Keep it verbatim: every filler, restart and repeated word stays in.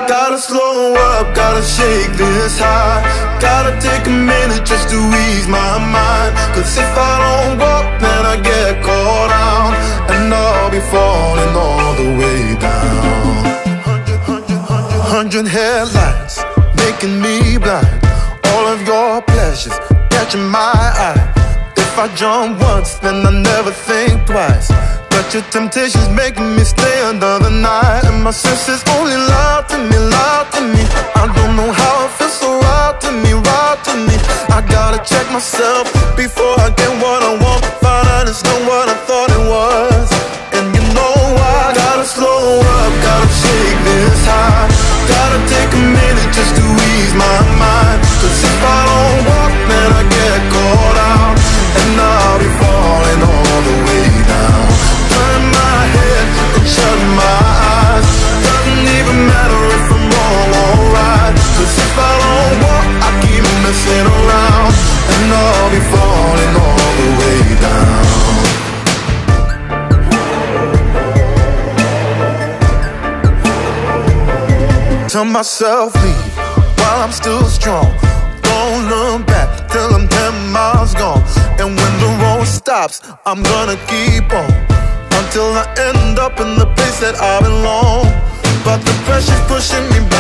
Gotta slow up, gotta shake this high. Gotta take a minute just to ease my mind. Cause if I don't walk, then I get caught out, and I'll be falling all the way down. Hundred headlights making me blind. All of your pleasures catching my eye. If I jump once, then I never think twice. But your temptation's making me stay another night. And my senses only lie to me, lie to me. I don't know how it feels so right to me, right to me. I gotta check myself before I get what I want. Find out it's not what I thought it was. And you know I gotta slow up, gotta shake this high. Gotta take a minute just to ease my mind. Cause if I don't walk, then I get caught out, and I'll be falling all the way down. Turn my head and shut my eyes. Doesn't even matter if I'm wrong or right. Cause if I don't walk, I keep messing around, and I'll be falling all the way down. Tell myself leave while I'm still strong. Don't look back till I'm ten miles gone. And when the road stops, I'm gonna keep on until I end up in the place that I belong. But the pressure's pushing me back.